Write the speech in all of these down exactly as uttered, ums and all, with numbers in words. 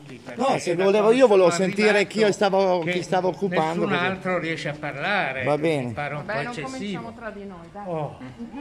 tutti. No, se volevo io volevo sentire chi, io stavo, che chi stava occupando. Nessun così. altro riesce a parlare. Va bene. Mi pare un Vabbè, po' non eccessivo. cominciamo tra di noi, dai. Oh,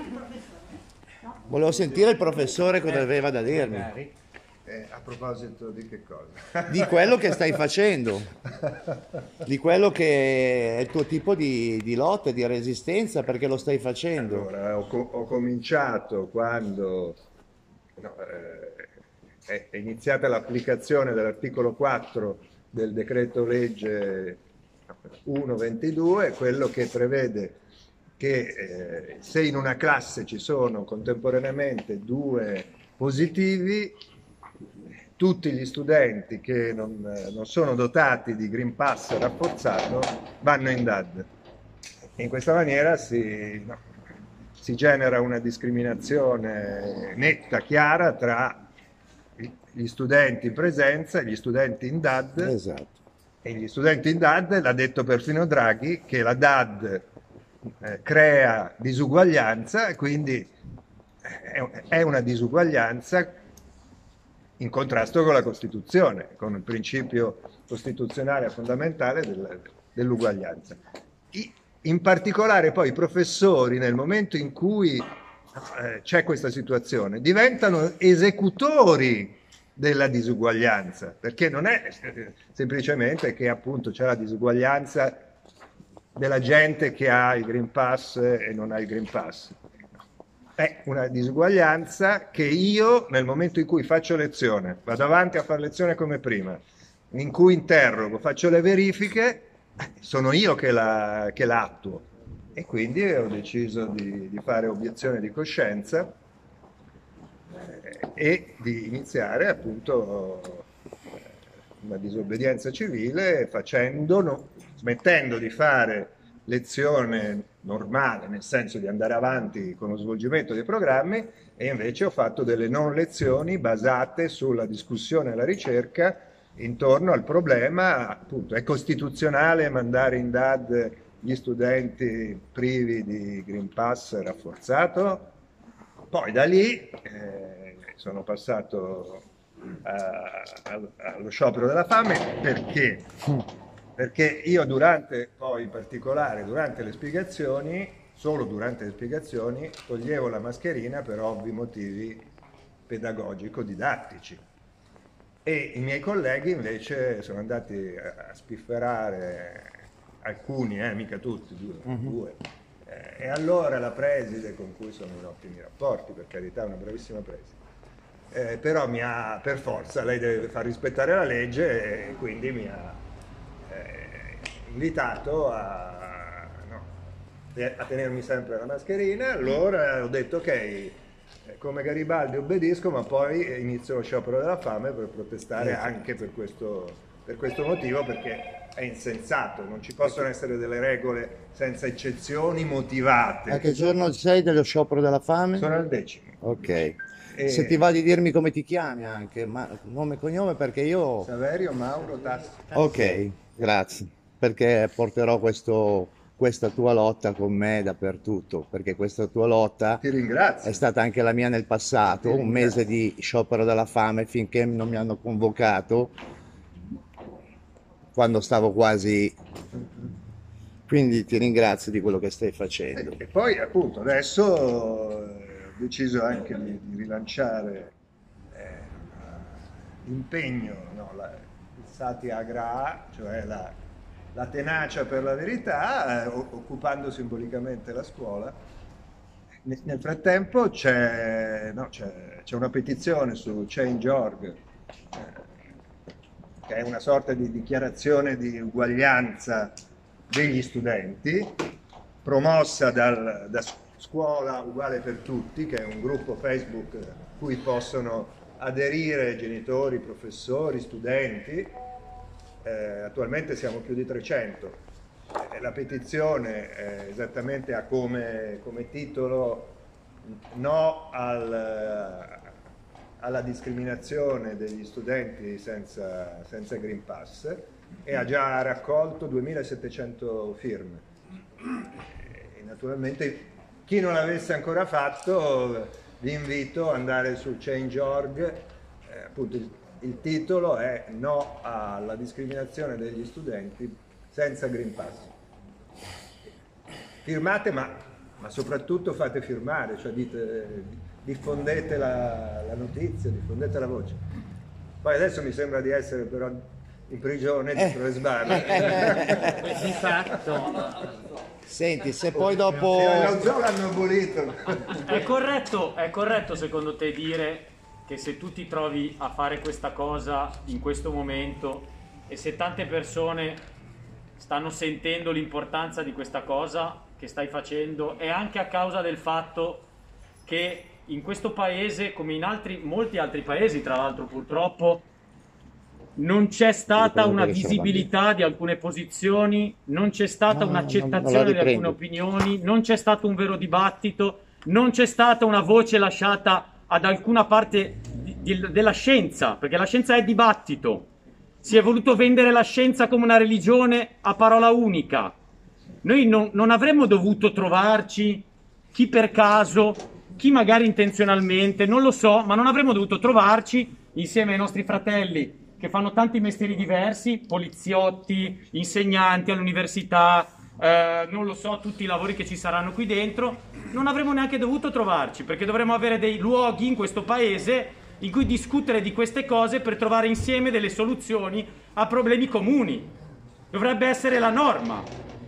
Volevo sentire il professore cosa aveva da dirmi. magari. Eh, a proposito di che cosa? Di quello che stai facendo, di quello che è il tuo tipo di, di lotta, di resistenza, perché lo stai facendo. Allora, ho, co- ho cominciato quando no, eh, è, è iniziata l'applicazione dell'articolo quattro del decreto legge uno ventidue, quello che prevede che eh, se in una classe ci sono contemporaneamente due positivi, tutti gli studenti che non, non sono dotati di Green Pass rafforzato vanno in D A D. E in questa maniera si, no, si genera una discriminazione netta, chiara tra gli studenti in presenza e gli studenti in D A D. Esatto. E gli studenti in D A D, l'ha detto perfino Draghi, che la D A D eh, crea disuguaglianza e quindi è, è una disuguaglianza in contrasto con la Costituzione, con il principio costituzionale fondamentale del, dell'uguaglianza. In particolare poi i professori, nel momento in cui eh, c'è questa situazione, diventano esecutori della disuguaglianza, perché non è semplicemente che appunto c'è la disuguaglianza della gente che ha il Green Pass e non ha il Green Pass. È una disuguaglianza che io, nel momento in cui faccio lezione, vado avanti a fare lezione come prima, in cui interrogo, faccio le verifiche, sono io che la, che l'attuo. E quindi ho deciso di, di fare obiezione di coscienza eh, e di iniziare appunto una disobbedienza civile facendo, no, smettendo di fare lezione normale, nel senso di andare avanti con lo svolgimento dei programmi, e invece ho fatto delle non lezioni basate sulla discussione e la ricerca intorno al problema, appunto, è costituzionale mandare in D A D gli studenti privi di Green Pass rafforzato? Poi da lì eh, sono passato a, a, allo sciopero della fame perché perché io durante, poi in particolare durante le spiegazioni, solo durante le spiegazioni, toglievo la mascherina per ovvi motivi pedagogico-didattici. E i miei colleghi invece sono andati a spifferare, alcuni, eh, mica tutti, due, uh-huh. due. Eh, e allora la preside, con cui sono in ottimi rapporti, per carità, è una bravissima preside, eh, però mi ha, per forza, lei deve far rispettare la legge e quindi mi ha invitato a, no, a tenermi sempre la mascherina. Allora ho detto ok, come Garibaldi obbedisco, ma poi inizio lo sciopero della fame per protestare anche per questo, per questo motivo, perché è insensato, non ci possono essere delle regole senza eccezioni motivate. A che giorno sei dello sciopero della fame? Sono al decimo. Ok. E... se ti va di dirmi come ti chiami anche, ma nome e cognome, perché io... Saverio Mauro Tassi. Ok, grazie. Perché porterò questo, questa tua lotta con me dappertutto, perché questa tua lotta Ti ringrazio. È stata anche la mia nel passato, un mese di sciopero della fame finché non mi hanno convocato, quando stavo quasi... Quindi ti ringrazio di quello che stai facendo. E, e poi appunto adesso ho deciso anche di, di rilanciare eh, l'impegno, no, la, il Satyagraha, cioè la... la tenacia per la verità, eh, occupando simbolicamente la scuola. Nel frattempo c'è no, una petizione su change punto org, eh, che è una sorta di dichiarazione di uguaglianza degli studenti, promossa dal, da Scuola Uguale per Tutti, che è un gruppo Facebook a cui possono aderire genitori, professori, studenti. Eh, attualmente siamo più di trecento. Eh, la petizione eh, esattamente ha come, come titolo no al, alla discriminazione degli studenti senza, senza Green Pass, e ha già raccolto duemilasettecento firme. E, naturalmente chi non l'avesse ancora fatto vi invito ad andare su change punto org, eh, appunto il, il titolo è No alla discriminazione degli studenti senza Green Pass. Firmate, ma, ma soprattutto fate firmare, cioè dite, diffondete la, la notizia, diffondete la voce. Poi adesso mi sembra di essere però in prigione dietro le sbarre. Di fatto. Senti, se poi dopo... Eh, lo zoo l'hanno abolito. È corretto, è corretto secondo te dire che se tu ti trovi a fare questa cosa in questo momento e se tante persone stanno sentendo l'importanza di questa cosa che stai facendo è anche a causa del fatto che in questo paese, come in altri, molti altri paesi tra l'altro purtroppo, non c'è stata una visibilità di alcune posizioni, non c'è stata No, no, un'accettazione di alcune opinioni, non c'è stato un vero dibattito, non c'è stata una voce lasciata ad alcuna parte di- di- della scienza, perché la scienza è dibattito. Si è voluto vendere la scienza come una religione a parola unica. Noi non, non avremmo dovuto trovarci, chi per caso, chi magari intenzionalmente, non lo so, ma non avremmo dovuto trovarci insieme ai nostri fratelli che fanno tanti mestieri diversi, poliziotti, insegnanti all'università, eh, non lo so, tutti i lavori che ci saranno qui dentro, non avremmo neanche dovuto trovarci, perché dovremmo avere dei luoghi in questo paese in cui discutere di queste cose per trovare insieme delle soluzioni a problemi comuni. Dovrebbe essere la norma.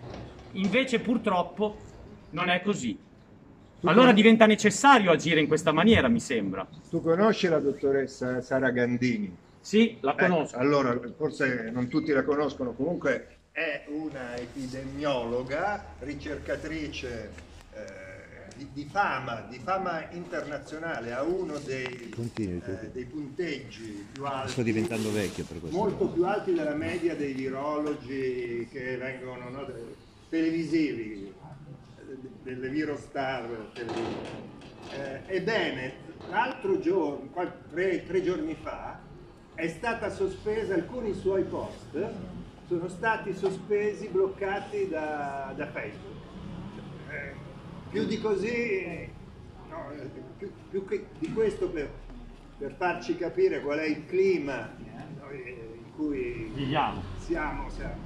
Invece purtroppo non è così. Allora diventa necessario agire in questa maniera, mi sembra. Tu conosci la dottoressa Sara Gandini? Sì, la Ecco, conosco. allora, forse non tutti la conoscono, comunque è una epidemiologa, ricercatrice eh, di, di fama, di fama internazionale, ha uno dei, Continui, tu. eh, dei punteggi più alti. Sto diventando vecchio per questo. Molto più alti della media dei virologi che vengono no, de- televisivi, de- delle virostar televisive. Eh, ebbene, l'altro giorno, qual- tre, tre giorni fa, è stata sospesa, alcuni suoi post sono stati sospesi, bloccati da, da Facebook. Eh, più di così, no, più, più che di questo per, per farci capire qual è il clima no, in cui Viviamo. siamo, siamo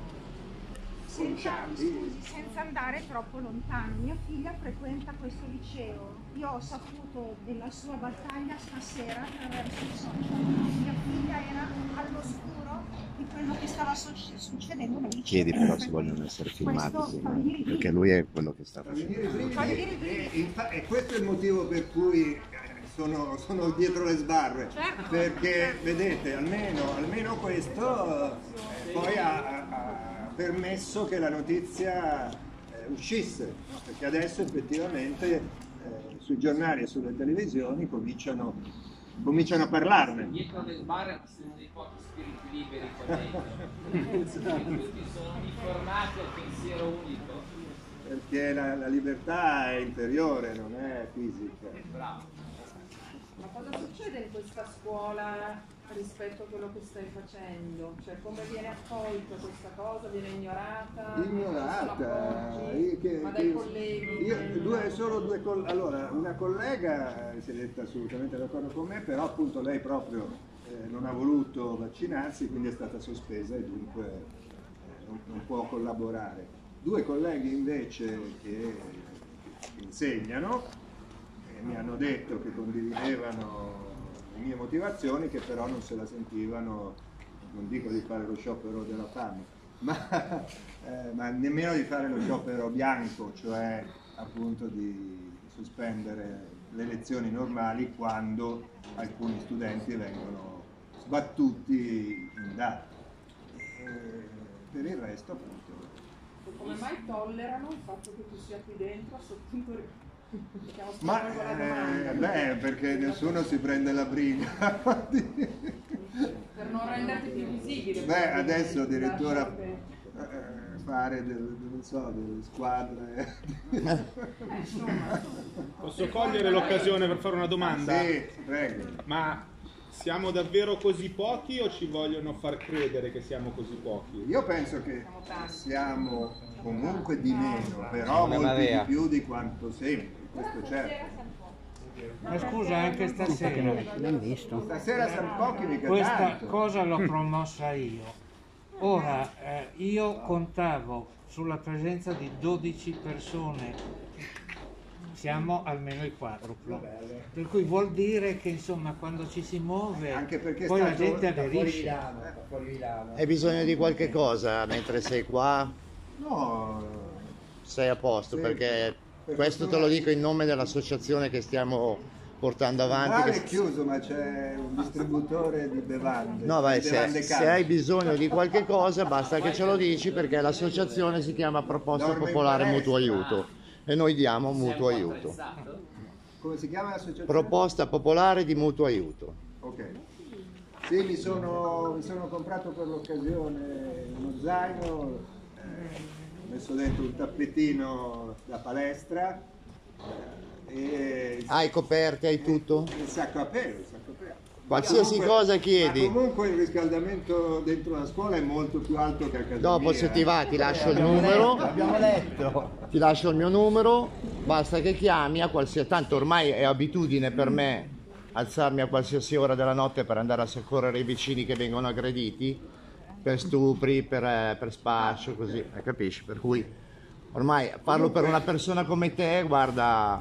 Senza, conciati. scusi, senza andare troppo lontano, mia figlia frequenta questo liceo. Io ho saputo della sua battaglia stasera attraverso i social. Mia figlia era all'oscuro di quello che stava so- succedendo nel liceo. Chiedi però se vogliono essere filmati, Questo sì, fa venire i brividi. perché lui è quello che sta Fa venire facendo. i Fa brividi. venire i brividi. E, infa- e questo è il motivo per cui eh, sono, sono dietro le sbarre, Certo. perché vedete almeno, almeno questo eh, poi ha, ha- ha permesso che la notizia eh, uscisse, no? Perché adesso effettivamente eh, sui giornali e sulle televisioni cominciano, cominciano a parlarne. Dietro le sbarre sono dei pochi spiriti liberi qua dentro. Tutti sono uniformati al pensiero unico. Perché la, la libertà è interiore, non è fisica. Bravo. Ma cosa succede in questa scuola rispetto a quello che stai facendo? Cioè come viene accolta questa cosa? Viene ignorata? Ignorata, Non se la io porti? che- Ma dai che- colleghi? io, che- due, solo due coll- allora una collega eh, si è detta assolutamente d'accordo con me, però appunto lei proprio eh, non ha voluto vaccinarsi, quindi è stata sospesa e dunque eh, non, non può collaborare. Due colleghi invece che insegnano eh, mi hanno detto che condividevano le mie motivazioni, che però non se la sentivano, non dico di fare lo sciopero della fame, ma, eh, ma nemmeno di fare lo sciopero bianco, cioè appunto di sospendere le lezioni normali quando alcuni studenti vengono sbattuti in data. E per il resto appunto. Come mai tollerano il fatto che tu sia qui dentro? Sotto... Stiamo Ma spiegando con la domanda. eh, beh, perché nessuno si prende la briga di- Per non renderti più visibile. Beh, adesso addirittura Lasciate- eh, fare del- non so, delle squadre. Eh, insomma, Posso cogliere l'occasione per fare una domanda? Sì, prego. Ma siamo davvero così pochi o ci vogliono far credere che siamo così pochi? Io penso che Siamo tanti. siamo comunque di meno, però molti di più di quanto sembri, questo certo. Ma scusa, anche stasera, Ben visto. Stasera siamo pochi, mica questa tanto. cosa l'ho promossa io. Ora, eh, io contavo sulla presenza di dodici persone, siamo almeno il quadruplo. Per cui vuol dire che insomma quando ci si muove Anche perché poi sta la gente fuori- aderisce. Hai bisogno di qualche cosa mentre sei qua? No, Sei a posto, Sì. perché Per questo te fortuna- lo dico in nome dell'associazione che stiamo portando il avanti. bar che- è chiuso, ma c'è un distributore di bevande. No, vai, di se, bevande se calde. hai bisogno di qualche cosa basta che ce lo dici, perché l'associazione si chiama Proposta Dormo in Popolare palestra. Mutuo Aiuto e noi diamo mutuo Sei un po' aiuto. attrezzato? Come si chiama l'associazione? Proposta Popolare di Mutuo Aiuto. Ok. Sì, mi sono, mi sono comprato per l'occasione uno zaino, eh, ho messo dentro un tappetino da palestra eh, e Hai coperte, hai tutto? il sacco a pelo, il sacco a pelo. Qualsiasi Comunque- cosa chiedi. Ma comunque il riscaldamento dentro la scuola è molto più alto che a casa Dopo mia. se ti va ti lascio il numero, Abbiamo letto. ti lascio il mio numero, basta che chiami a qualsiasi, tanto ormai è abitudine per me alzarmi a qualsiasi ora della notte per andare a soccorrere i vicini che vengono aggrediti per stupri, per, eh, per spaccio, così, eh, capisci? Per cui ormai parlo per una persona come te, guarda.